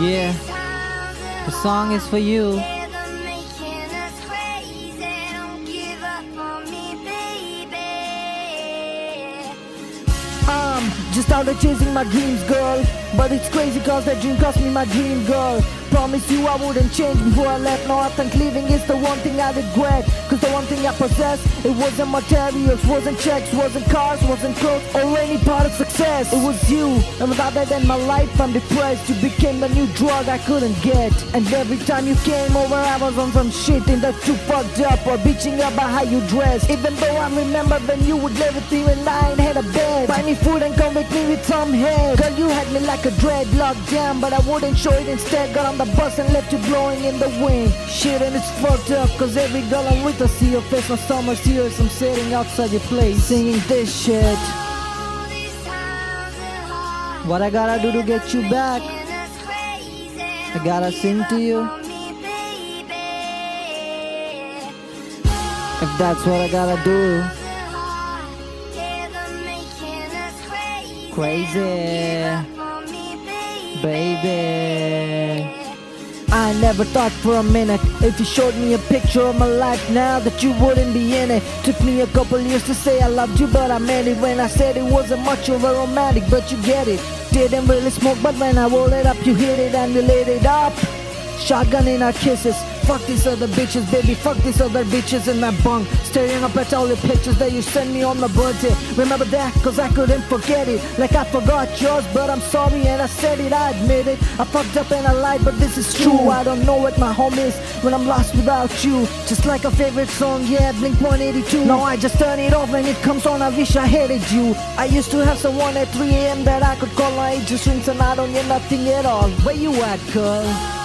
Yeah, the song is for you. Just out there chasing my dreams, girl. But it's crazy cause that dream cost me my dream, girl. Promise you I wouldn't change before I left. No, I think leaving is the one thing I regret. Cause the one thing I possess, it wasn't materials, wasn't checks, wasn't cars, wasn't clothes, or any part of success. It was you, and without that in my life I'm depressed. You became the new drug I couldn't get. And every time you came over I was on some shit in that you fucked up, or bitching about how you dressed. Even though I remember when you would live with me when I ain't had a bed. Buy me food and come with me with some head. Girl, you had me like a dreadlock jam, but I wouldn't show it instead. Got on the bus and left you blowing in the wind. Shit, and it's fucked up cause every girl I'm with I see your face on summer tears. I'm sitting outside your place singing this shit. What I gotta do to get you back? I gotta sing to you. If that's what I gotta do. Crazy, baby. I never thought for a minute, if you showed me a picture of my life now, that you wouldn't be in it. Took me a couple years to say I loved you, but I meant it when I said it wasn't much of a romantic, but you get it. Didn't really smoke, but when I rolled it up, you hit it and we lit it up. Shotgun in our kisses. Fuck these other bitches, baby, fuck these other bitches in my bunk. Staring up at all your pictures that you sent me on my birthday. Remember that? Cause I couldn't forget it. Like I forgot yours, but I'm sorry and I said it, I admit it. I fucked up and I lied, but this is true. I don't know what my home is when I'm lost without you. Just like a favorite song, yeah, Blink 182. Now I just turn it off when it comes on, I wish I hated you. I used to have someone at 3 AM that I could call, my age just rings and I don't hear nothing at all. Where you at, girl?